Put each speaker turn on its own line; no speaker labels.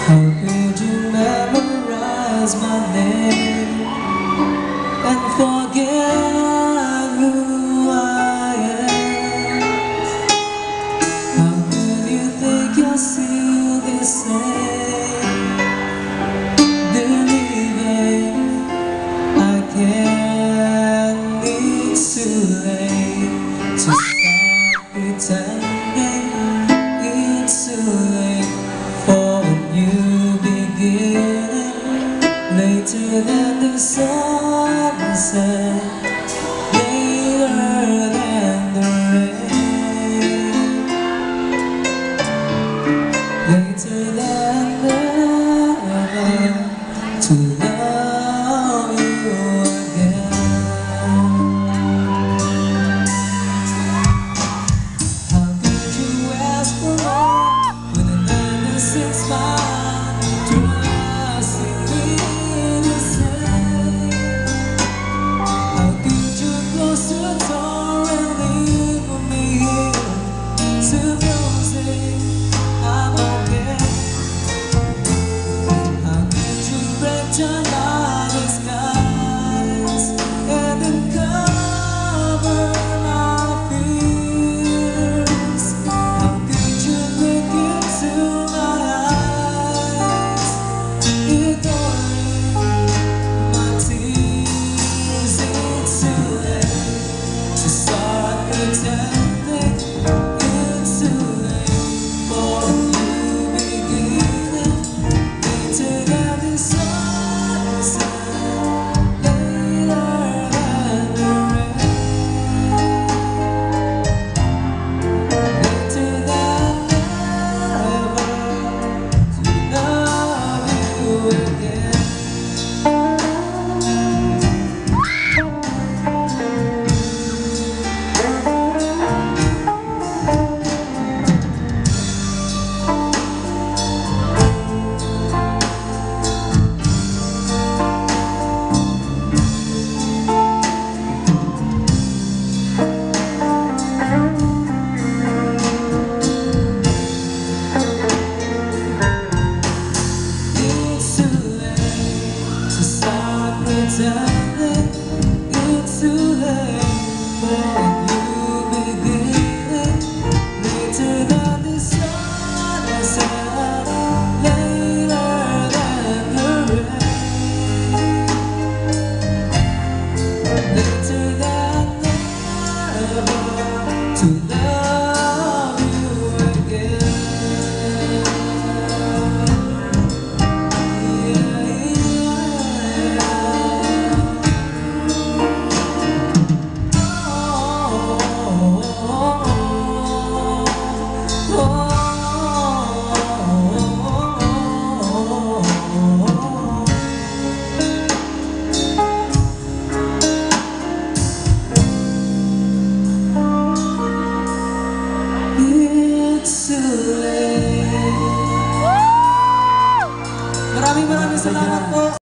How could you memorize my name and forget who I am? How could you think you're still the same? Believing I can't, it's too late to stop pretending. It's too late for a new beginning. Later than the sunset, later than the rain, later than never to love you again. How could you ask for more with an innocent smile, trusting me to say? How could you close the door and leave me here, supposing I'm okay? How could you break your loving skies and then cover my fears? How could you look into my eyes, ignoring my tears? It's too late to start pretending. It's too late for a new beginning. Later than the sunset, later than the rain, later than never to love you again. It's too late to start pretending. It's too late for a new beginning. Later than the sunset, later than the rain, later than never to love you again. It's too late. Maraming salamat po.